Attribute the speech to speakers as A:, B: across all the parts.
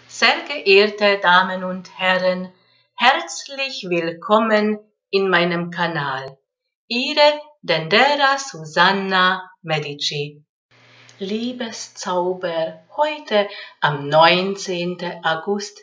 A: Sehr geehrte Damen und Herren, herzlich willkommen in meinem Kanal. Ihre Dendera Susanna Medici. Liebeszauber heute am 19. August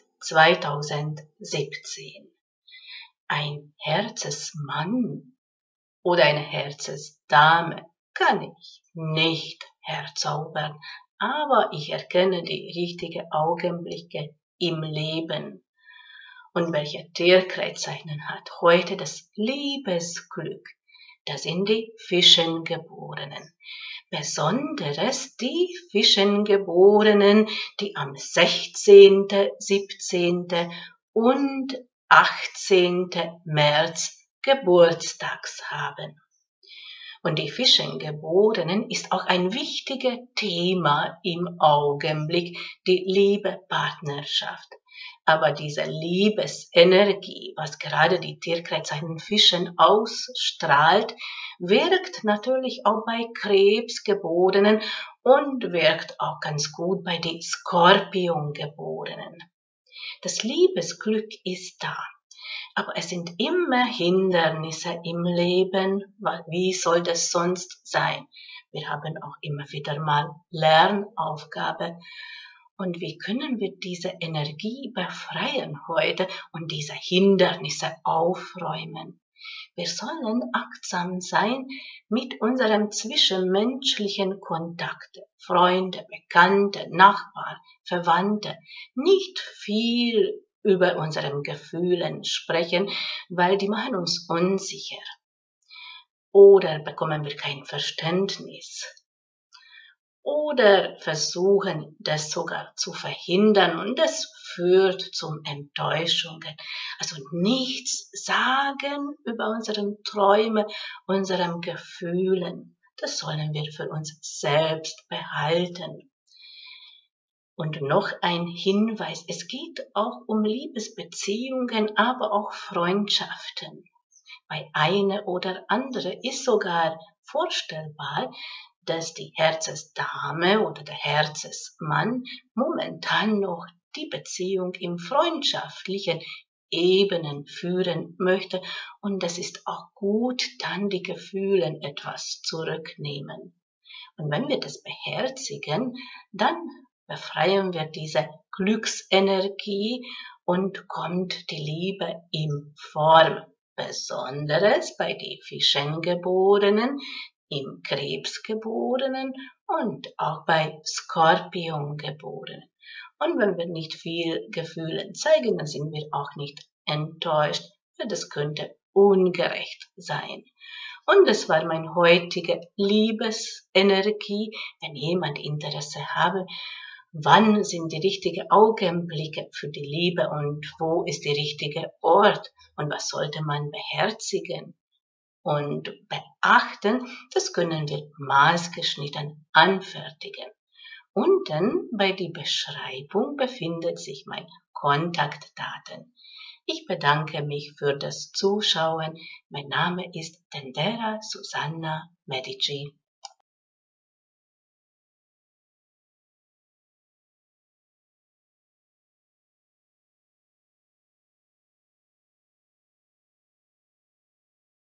A: 2017. Ein Herzensmann oder eine Herzensdame kann ich nicht herzaubern, aber ich erkenne die richtigen Augenblicke im Leben. Und welche Tierkreiszeichen hat heute das Liebesglück? Das sind die Fischengeborenen. Besonderes die Fischengeborenen, die am 16., 17. und 18. März Geburtstags haben. Und die Fischengeborenen ist auch ein wichtiges Thema im Augenblick, die Liebe-Partnerschaft. Aber diese Liebesenergie, was gerade die Tierkreiszeichen Fischen ausstrahlt, wirkt natürlich auch bei Krebsgeborenen und wirkt auch ganz gut bei den Skorpiongeborenen. Das Liebesglück ist da. Aber es sind immer Hindernisse im Leben, weil wie soll das sonst sein? Wir haben auch immer wieder mal Lernaufgabe. Und wie können wir diese Energie befreien heute und diese Hindernisse aufräumen? Wir sollen achtsam sein mit unserem zwischenmenschlichen Kontakt. Freunde, Bekannte, Nachbarn, Verwandte. Nicht viel über unseren Gefühlen sprechen, weil die machen uns unsicher. Oder bekommen wir kein Verständnis. Oder versuchen, das sogar zu verhindern und das führt zu Enttäuschungen. Also nichts sagen über unsere Träume, unseren Gefühlen. Das sollen wir für uns selbst behalten. Und noch ein Hinweis, es geht auch um Liebesbeziehungen, aber auch Freundschaften. Bei eine oder andere ist sogar vorstellbar, dass die Herzensdame oder der Herzensmann momentan noch die Beziehung im freundschaftlichen Ebenen führen möchte. Und das ist auch gut, dann die Gefühle etwas zurücknehmen. Und wenn wir das beherzigen, dann befreien wir diese Glücksenergie und kommt die Liebe in Form. Besonderes bei den Fischengeborenen, im Krebsgeborenen und auch bei Skorpiongeborenen. Und wenn wir nicht viel Gefühle zeigen, dann sind wir auch nicht enttäuscht, weil das könnte ungerecht sein. Und das war meine heutige Liebesenergie. Wenn jemand Interesse habe, wann sind die richtigen Augenblicke für die Liebe und wo ist der richtige Ort und was sollte man beherzigen und beachten, das können wir maßgeschnitten anfertigen. Unten bei der Beschreibung befindet sich mein Kontaktdaten. Ich bedanke mich für das Zuschauen. Mein Name ist Dendera Susanna Medici.